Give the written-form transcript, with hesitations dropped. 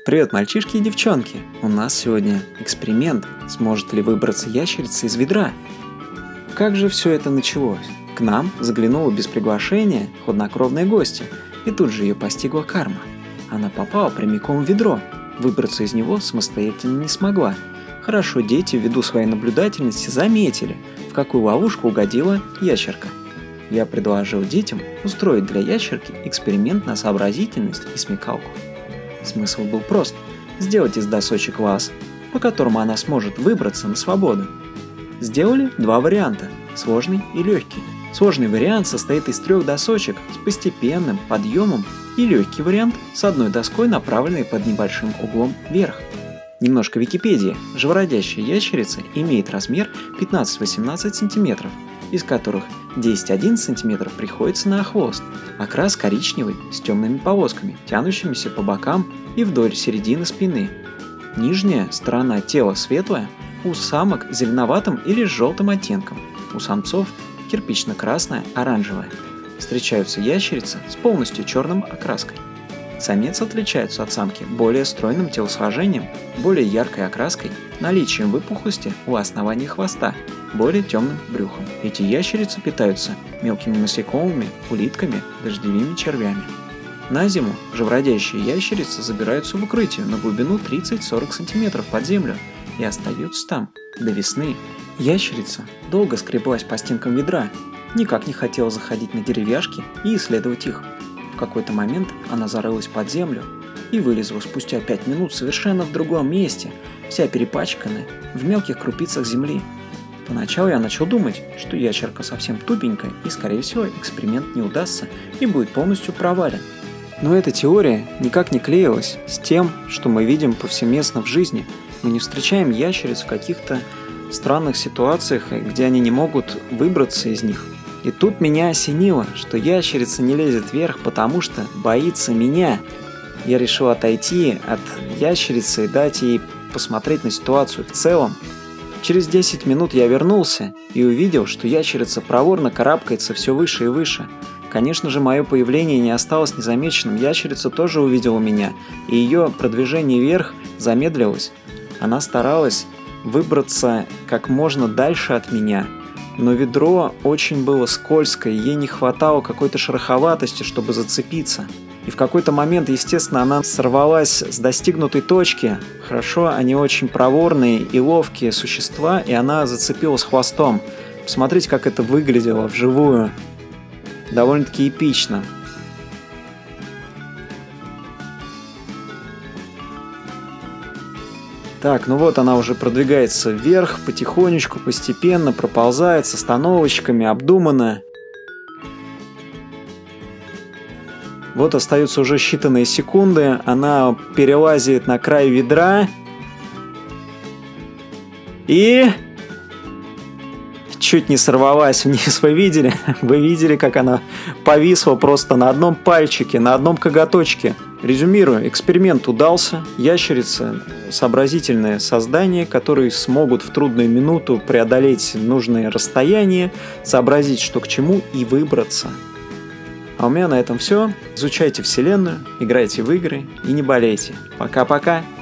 Привет, мальчишки и девчонки! У нас сегодня эксперимент. Сможет ли выбраться ящерица из ведра? Как же все это началось? К нам заглянула без приглашения хладнокровная гостья, и тут же ее постигла карма. Она попала прямиком в ведро. Выбраться из него самостоятельно не смогла. Хорошо, дети ввиду своей наблюдательности заметили, в какую ловушку угодила ящерка. Я предложил детям устроить для ящерки эксперимент на сообразительность и смекалку. Смысл был прост – сделать из досочек лаз, по которому она сможет выбраться на свободу. Сделали два варианта – сложный и легкий. Сложный вариант состоит из 3 досочек с постепенным подъемом и легкий вариант с одной доской, направленной под небольшим углом вверх. Немножко Википедии. Живородящая ящерица имеет размер 15-18 см, из которых 10-11 см приходится на хвост. Окрас коричневый с темными полосками, тянущимися по бокам и вдоль середины спины. Нижняя сторона тела светлая, у самок зеленоватым или с желтым оттенком, у самцов кирпично-красная, оранжевая. Встречаются ящерицы с полностью черным окраской. Самец отличается от самки более стройным телосложением, более яркой окраской, наличием выпуклости у основания хвоста, более темным брюхом. Эти ящерицы питаются мелкими насекомыми, улитками, дождевыми червями. На зиму живородящие ящерицы забираются в укрытие на глубину 30-40 см под землю и остаются там до весны. Ящерица долго скреблась по стенкам ведра, никак не хотела заходить на деревяшки и исследовать их. В какой-то момент она зарылась под землю и вылезла спустя 5 минут совершенно в другом месте, вся перепачканная в мелких крупицах земли. Поначалу я начал думать, что ящерка совсем тупенькая и, скорее всего, эксперимент не удастся и будет полностью провален. Но эта теория никак не клеилась с тем, что мы видим повсеместно в жизни. Мы не встречаем ящериц в каких-то странных ситуациях, где они не могут выбраться из них. И тут меня осенило, что ящерица не лезет вверх, потому что боится меня. Я решил отойти от ящерицы и дать ей посмотреть на ситуацию в целом. Через 10 минут я вернулся и увидел, что ящерица проворно карабкается все выше и выше. Конечно же, мое появление не осталось незамеченным. Ящерица тоже увидела меня, и ее продвижение вверх замедлилось. Она старалась выбраться как можно дальше от меня, но ведро очень было скользкое, ей не хватало какой-то шероховатости, чтобы зацепиться. И в какой-то момент, естественно, она сорвалась с достигнутой точки. Хорошо, они очень проворные и ловкие существа, и она зацепилась хвостом. Посмотрите, как это выглядело вживую. Довольно-таки эпично. Так, ну вот она уже продвигается вверх, потихонечку, постепенно, проползает с остановочками, обдуманно. Вот остаются уже считанные секунды, она перелазит на край ведра и чуть не сорвалась вниз, вы видели? Вы видели, как она повисла просто на одном пальчике, на одном коготочке. Резюмирую, эксперимент удался. Ящерицы – сообразительное создание, которые смогут в трудную минуту преодолеть нужные расстояния, сообразить, что к чему, и выбраться. А у меня на этом все. Изучайте Вселенную, играйте в игры и не болейте. Пока-пока!